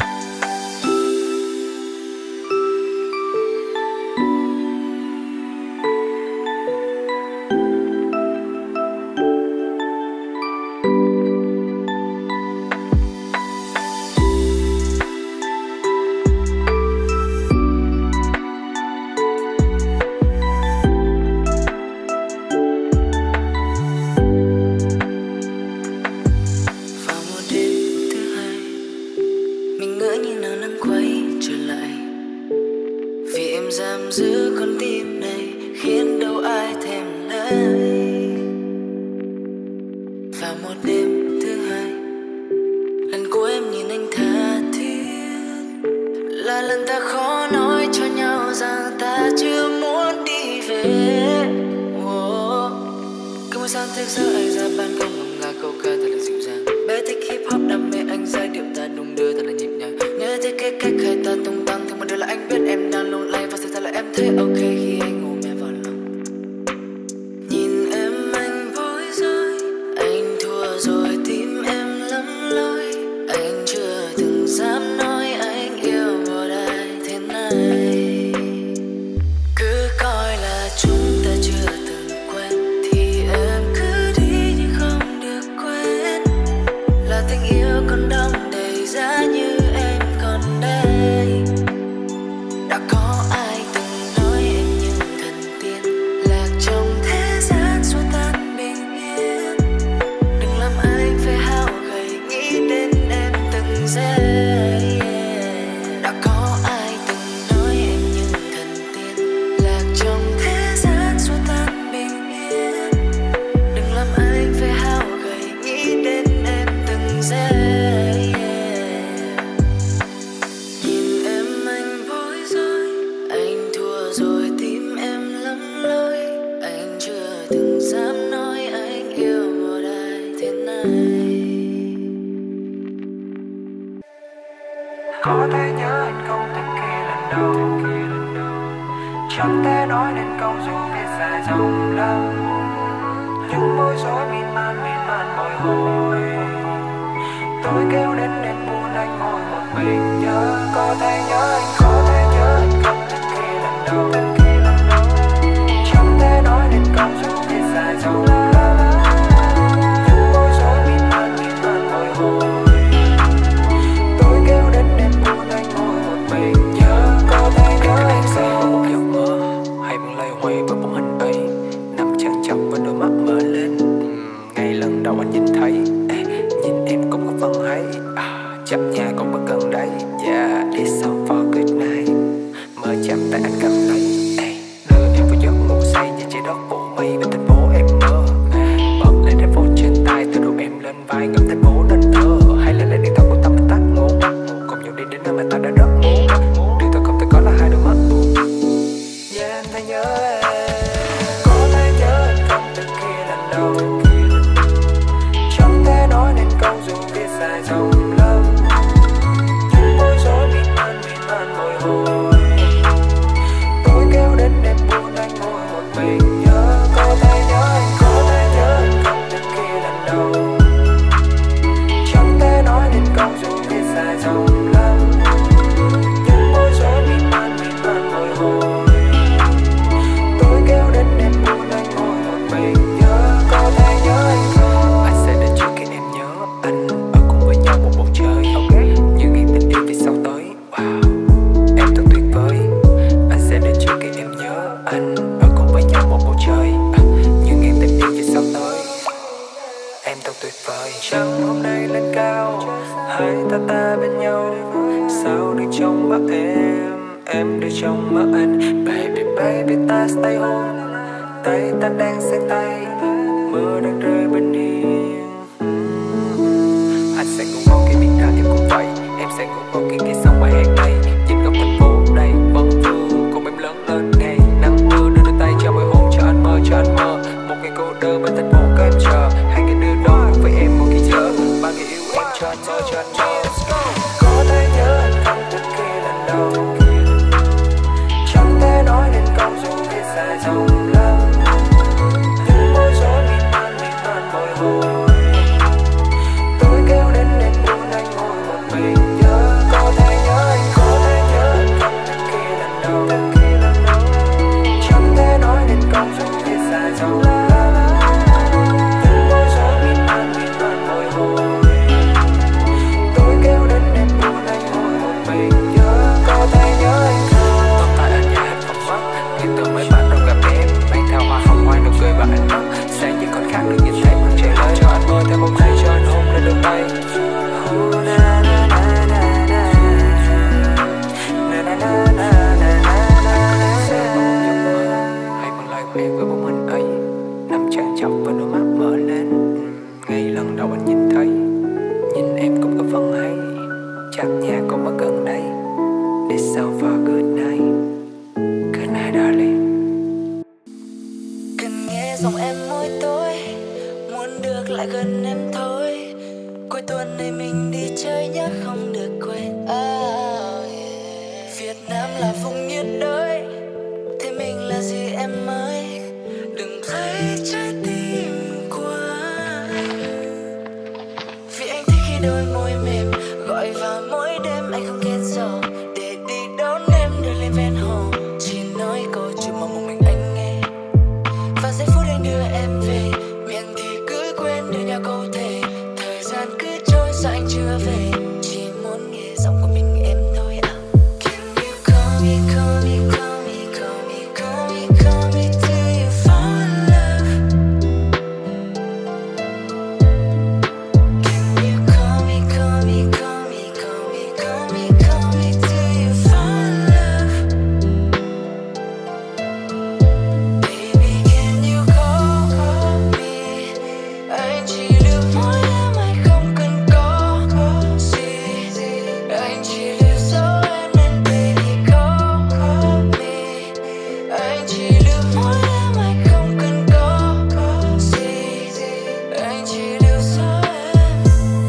[SPEAKER 2] Mình ngỡ như nào nắng quay trở lại, vì em giam giữ con tim này khiến đâu ai thèm lấy. Và một đêm thứ hai, lần cuối em nhìn anh tha thiết, là lần ta khó nói cho nhau rằng ta chưa muốn đi về. Oh. Cứ mỗi sáng thức giấc anh ra ban công ngâm nga câu ca thật là dịu dàng. Bé thích hip hop đam mê anh giai điệu ta đung đưa thật là nhịp nhàng. Nhớ thấy cái cách hai ta tung tăng thì một điều là anh biết em đang lung lay, và sự thật là em thấy ok khi anh ôm em vào lòng. Nhìn em anh bối rối, anh thua rồi tim em lắm lối. Anh chưa từng dám nói anh yêu một ai thế này. Cứ coi là chúng ta chưa từng quen thì em cứ đi nhưng không được quên. Là tình yêu còn đong đầy giá như em còn đây. Đã có ai từng nói em như thần tiên, lạc trong thế gian xua tan bình yên. Đừng làm anh phải hao gầy nghĩ đến em từng giây. Đã có ai từng nói em như thần tiên, lạc trong thế gian xua tan bình yên. Đừng làm anh phải hao gầy nghĩ đến em từng giây. Nhìn em anh bối rối, anh thua rồi tim em lắm lối. Anh chưa từng dám nói anh yêu một ai thế này.
[SPEAKER 3] Có thể nhớ anh không từng khi lần đầu, chẳng thể nói nên câu dù viết dài dòng lắm. Những bối rối miên man miên man bồi hồi. Tôi kêu đến đêm buồn anh ngồi một mình nhớ. Có thể nhớ anh, có thể nhớ anh không từng khi lần đầu, chẳng thể nói nên câu dù viết dài dòng lắm. Những bối rối miên man miên man bồi hồi. Tôi kêu đến đêm buồn anh ngồi một mình nhớ. Có thể nhớ anh sẽ một giấc mơ, hay vẫn lay hoay với bóng hình ấy, nằm chằn chọc với đôi mắt mở lên. uhm, Ngay lần đầu anh nhìn thấy, ê, nhìn em cũng có phần hay. à, Chậm nhà cũng ở gần đây. Yeah, it's so far good night. Mơ chạm tay anh cầm lấy, ê, đưa em vào giấc ngủ say nhìn trái đất phủ mây về thành phố em mơ. Bật lên headphone trên tai, từ đầu em lên vai ngắm thành phố nên thơ. Hay là lấy điện thoại của tâm mình tắt ngủ, cùng nhau đi đến nơi mà ta đã rất muốn. Điều ta không thể có là hai đôi mắt buồn. Yeah, anh thấy nhớ em. Có thể nhớ anh không từng khi lần đầu, chẳng thể nói nên câu dù viết dài dòng lắm. Những bối rối miên man miên man bồi hồi. Tôi kêu đến đêm buồn anh ngồi một mình nhớ. Có thể nhớ anh, có thể nhớ anh không từng khi lần đầu, chẳng thể nói nên câu dù viết dài dòng lắm. Những bối rối miên man miên man bồi hồi. Tôi kêu đến đêm buồn anh ngồi một mình nhớ. Có thể nhớ anh không. Anh sẽ đến trước khi em nhớ anh ở cùng với nhau một bầu trời. Những ngày tình yêu vì sao tới. Wow, em thật tuyệt vời. Anh sẽ đến trước khi em nhớ anh ở cùng với nhau một bầu trời. Những ngày tình yêu vì sao tới. Em thật tuyệt vời. Trăng hôm nay lên cao, hai ta ta bên nhau. Sao được trong mắt em, em được trong mắt anh. Baby baby ta stay home, tay ta đang say tay, mưa đang rơi bên hiên. Anh sẽ ngủ ngon khi biết rằng em cũng vậy. Em sẽ ngủ ngon khi nghe xong bài hát này. Nhìn góc thành phố đây vẫn vương, cùng em lớn lên ngày nắng mưa. Đưa đôi tay cho mỗi hôn cho anh mơ, cho anh mơ. Một ngày cô đơn bên thành phố có em chờ. Hai ngày đưa đón cùng với em một khi chờ. Ba ngày yêu em cho anh mơ, cho anh mơ. Có thể nhớ anh không từng khi lần đầu, chẳng thể nói nên câu dù viết dài dòng lắm. Những bối rối miên man miên man bồi hồi. Tôi kêu đến đêm buồn anh ngồi một mình nhớ. Có thể nhớ
[SPEAKER 1] chắc nhà cũng ở gần đây. It's so far, good night. Good night darling.
[SPEAKER 2] Cần nghe giọng em mỗi tối, muốn được lại gần em thôi. Cuối tuần này mình đi chơi nhé, không được quên. Oh, yeah. Việt Nam là vùng nhiệt đới, thế mình là gì em ơi? Đừng thấy trái tim của anh. Vì anh thích khi đôi môi mềm gọi vào mỗi đêm, anh không cancel để đi đón em đưa lên ven hồ. Chỉ nói câu chuyện mà một mình anh nghe, và giây phút anh đưa em về, miệng thì cứ quên đưa nhau câu thề. Thời gian cứ trôi sao anh chưa về, chỉ muốn nghe giọng của mình em thôi à. Can you call me, call me, call me, call me, call me, call me till you fall in love. Can you call me, call me, call me, call me, call me, call me till you fall in love. Baby, can you call me? Anh chỉ lưu mỗi em, anh không cần có gì. Anh chỉ lưu dấu em nên baby call me. Anh chỉ lưu mỗi em, anh không cần có gì. Anh chỉ lưu dấu em.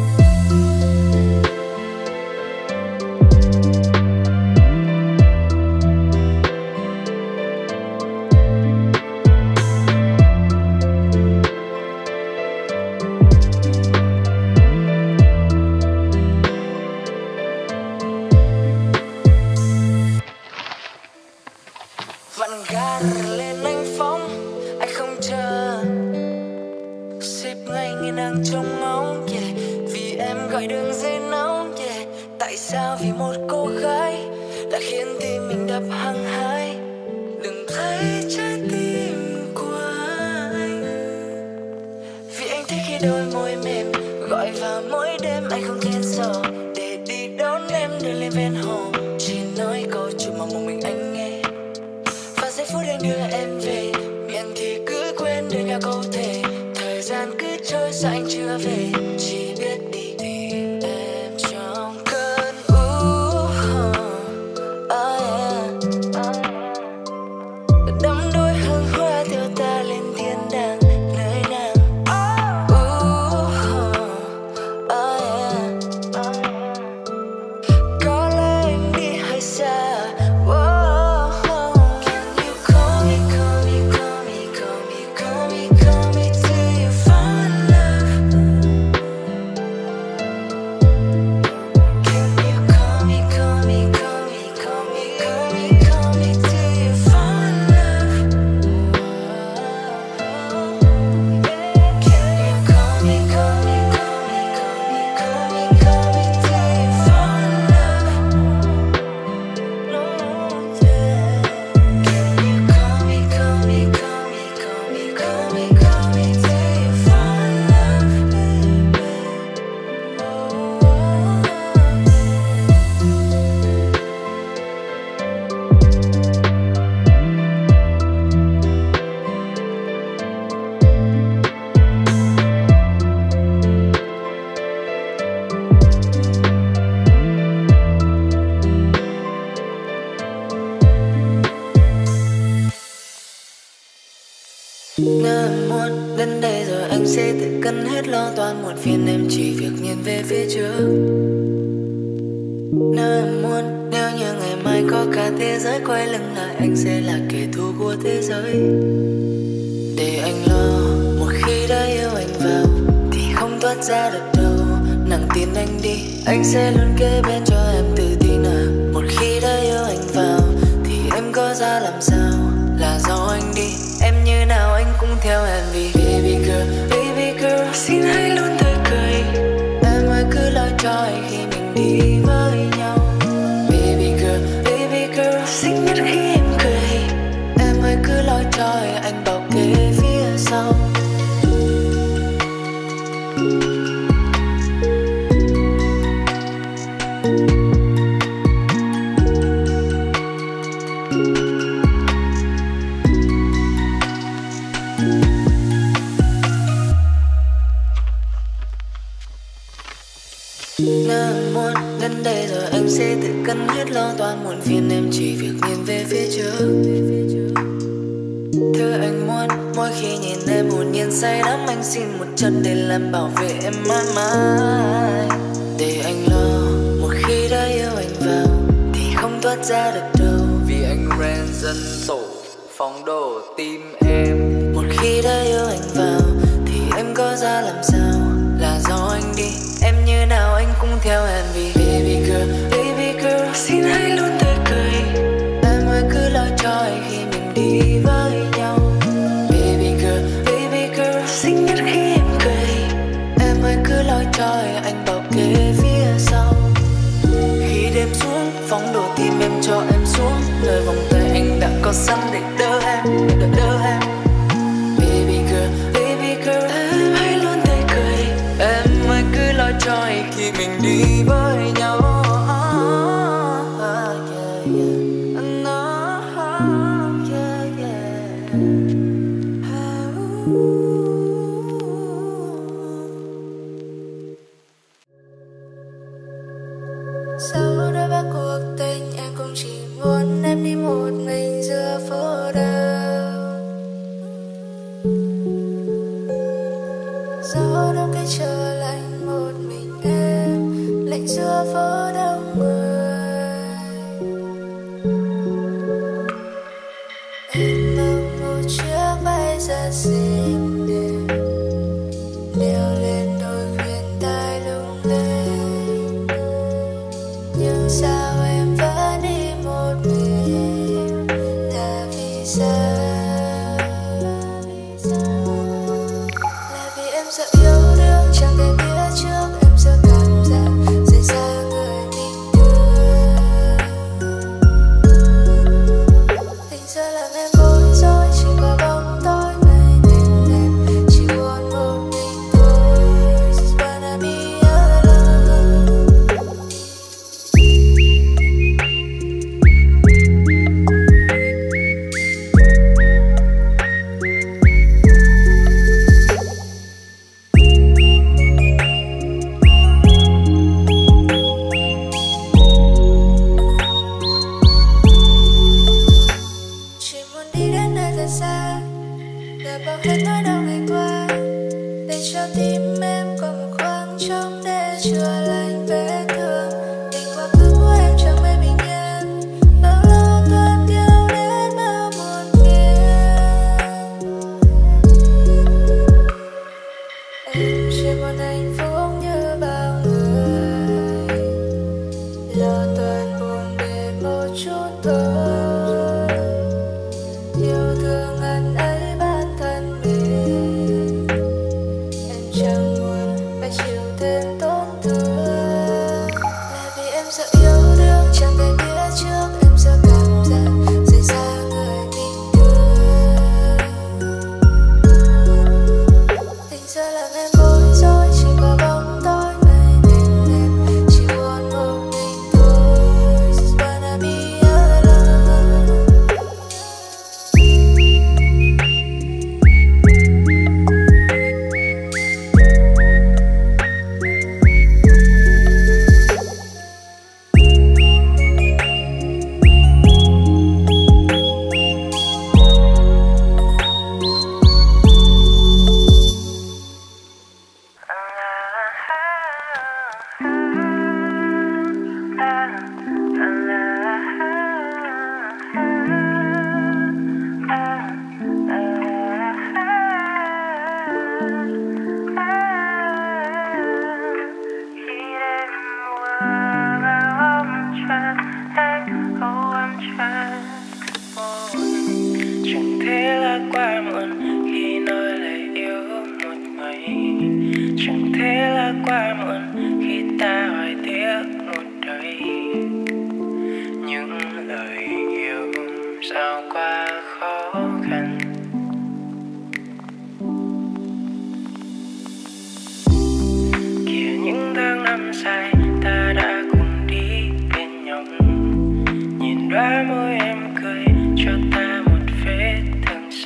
[SPEAKER 2] Vặn ga lên anh phóng, anh không chờ. Xếp ngay như đang trông ngóng, yeah. Vì em gọi đường dây nóng, yeah. Tại sao vì một cô gái lại khiến tim mình đập hăng hái? Đừng thấy trái tim của anh. Vì anh thích khi đôi môi mềm gọi vào mỗi đêm, anh không cancel để đi đón em đưa lên ven hồ. Chỉ nói câu chuyện mà một mình anh nghe, và giây phút anh đưa em về, miệng thì cứ quên đưa nhau câu thề. Thời gian cứ trôi sao anh chưa về, chỉ biết đi tìm em trong cơn u. Oh yeah. Đắm đuối hương hoa theo ta lên thiên đàng nơi nàng. Uh, oh yeah. Có lẽ anh đi hơi xa. Whoa. Can you call me, call me, call me, call me, call me, call me till you fall in love. Can you call me, call me, call me, call me, call me, call me till you fall in love. Can you call me, call me, call me, call me, call me, call me till you fall in love. Can you call me, call me, call me, call me, call me, call me till you fall in love, baby. Nếu em muốn đến đây rồi anh sẽ tự cân hết lo toan muộn phiền, em chỉ việc nhìn về phía trước. Nếu em muốn, nếu như ngày mai có cả thế giới quay lưng lại, anh sẽ là kẻ thù của thế giới. Để anh lo, một khi đã yêu anh vào thì không thoát ra được đâu. Nàng tin anh đi, anh sẽ luôn kế bên cho em tự tin à. Một khi đã yêu anh vào thì em có ra làm sao, là do anh đi. Em như nào anh cũng theo em vì baby girl, baby girl, xin hãy luôn tươi cười. Em ơi cứ lo cho anh khi mình đi với nhau. Baby girl, baby girl, xinh nhất khi em cười. Em ơi cứ lo cho anh bảo kê phía sau. Nếu em muốn đến đây sẽ tự cân hết lo toan muộn phiền, em chỉ việc nhìn về phía trước. Thứ anh muốn mỗi khi nhìn em hồn nhiên say đắm, anh xin một chân để làm bảo vệ em mãi mãi. Để anh lo một khi đã yêu anh vào thì không thoát ra được đâu, vì anh ren dân tổ phóng đổ tim em. Một khi đã yêu anh vào thì em có ra làm sao, là do anh đi em như nào anh cũng theo em. Vì baby girl, baby girl, xin hãy luôn tươi cười, em ơi cứ lo cho anh khi mình đi với nhau. Baby girl, baby girl, xinh nhất khi em cười, em ơi cứ lo cho anh bảo kê phía sau. Khi đêm xuống phóng đổ tim em cho em xuống, nơi vòng tay anh đã có sẵn để đỡ em, đỡ đỡ em. Baby girl, baby girl, em hãy luôn tươi cười, em ơi cứ lo cho anh khi mình đi với nhau.
[SPEAKER 4] Sau đó ba cuộc tình em cũng chỉ muốn em đi một mình giữa phố đau. Gió đông cái trời lạnh một mình em, lạnh giữa phố đông người. Em mang một chiếc váy rất xinh đẹp, đeo lên đôi khuyên tai lung linh. Nhưng sao em vẫn đi một mình, là vì sao? Là vì em sợ yêu đương chẳng thể biết trước, em sợ cảm giác rời xa người mình thương. Tình giờ làm em bối rối, chỉ qua bóng tối vậy nên em chỉ muốn một mình thôi. Just wanna be alone. Chỉ muốn đi đến nơi thật xa, gạt bỏ hết nỗi đau ngày qua, để cho tim em có một khoảng trống để chữa lành vết thương. Tình quá khứ của em chẳng mấy bình yên, bao lâu toan yêu đến bao muộn phiền. Em chỉ muốn hạnh phúc như bao người, lo toan buồn để một chút thôi. Yêu thương anh ấy bản thân mình, em chẳng muốn phải chịu thêm tổn thương. Là vì em sợ yêu đương chẳng thể biết trước, em sợ cảm giác rời xa người mình thương. Tình giờ làm em bối rối, chỉ qua bóng tối vậy nên em chỉ muốn một mình thôi. Just wanna be alone.
[SPEAKER 3] Chẳng thể là quá muộn khi nói lời yêu một người, chẳng thể là quá muộn khi ta hoài tiếc một đời. Những lời yêu sao quá khó khăn, kìa những tháng năm dài ta đã cùng đi bên nhau. Nhìn đóa môi em cười cho ta một vết thương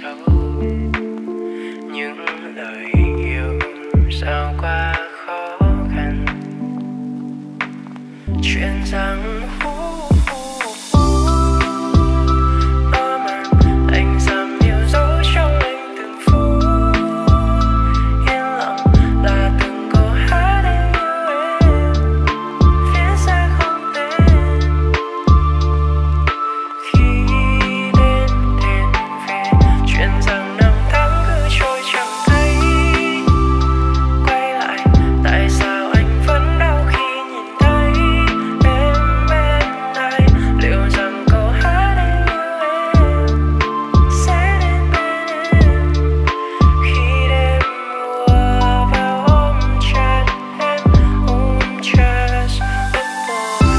[SPEAKER 3] rằng đó mà anh dám yêu dấu trong anh từng phút yên lặng là từng câu hát anh yêu em viết ra không tên khi đến đến về chuyện rằng năm tháng cứ trôi chẳng thấy quay lại tại sao anh vẫn đau khi nhìn thấy em bên đây liệu rằng câu hát anh yêu em sẽ đến bên em khi đêm mùa vào ôm chặt em ôm chặt ôm môi.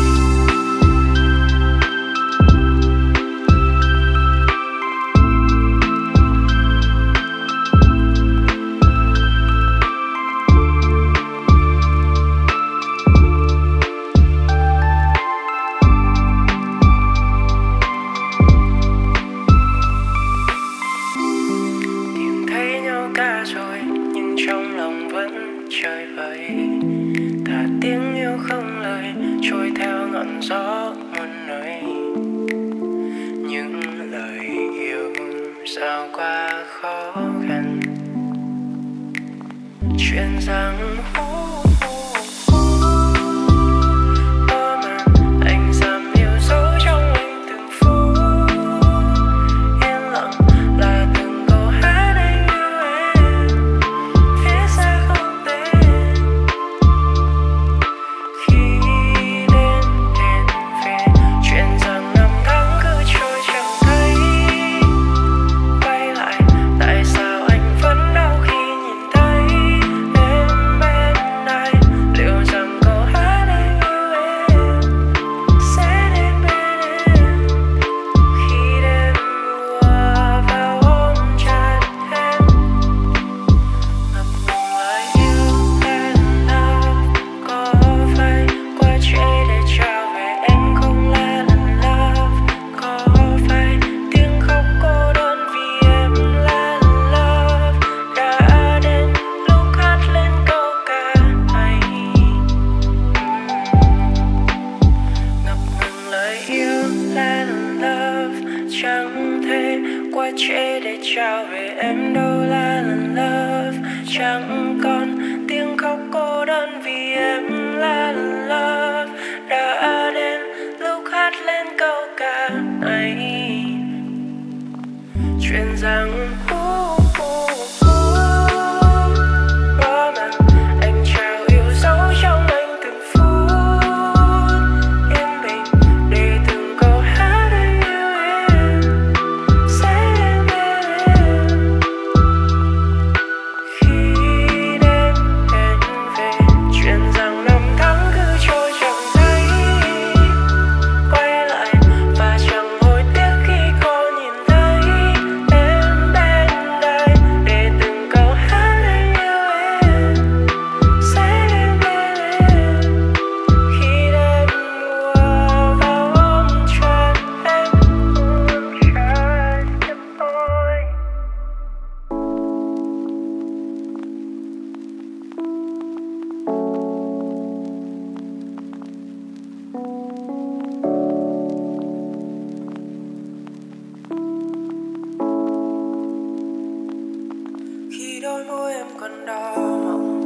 [SPEAKER 3] Tìm thấy nhau cả rồi nhưng trong lòng vẫn chơi vơi thả tiếng yêu không lời trôi theo ngọn gió muôn nơi những lời yêu sao quá khó khăn chuyện rằng đó mà anh dám yêu dấu trong anh từng phút yên lặng là từng câu hát anh yêu em viết ra không tên khi đến đến về chuyện rằng năm tháng cứ trôi chẳng thấy quay lại tại sao anh vẫn đau khi nhìn thấy em bên đây liệu rằng câu hát anh yêu em sẽ đến bên em khi đêm mùa vào ôm chặt em ngập ngừng lời yêu and love có phải quá trễ để trao về em không là lần love có phải tiếng khóc cô đơn vì em là lần love đã đến lúc hát lên câu ca này ngập ngừng lời yêu là lần love chẳng thể quá trễ để trao về em đâu là lần love chẳng còn tiếng khóc cô đơn vì em là lần love đã đến lúc hát lên câu ca này chuyện rằng đó mà anh trao yêu dấu trong anh từng phút yên bình để từng câu hát anh yêu em sẽ đến bên em khi đêm đến về chuyện rằng năm tháng cứ trôi chẳng thấy quay lại và chẳng hối tiếc khi có nhìn thấy em bên đây để từng câu hát anh yêu em sẽ đến bên em khi đêm mùa vào ôm chặt em ôm chặt em ôi. Khi đôi môi em còn đỏ mọng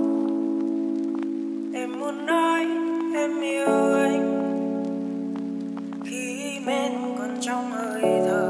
[SPEAKER 3] em muốn nói em yêu anh khi men còn trong hơi thở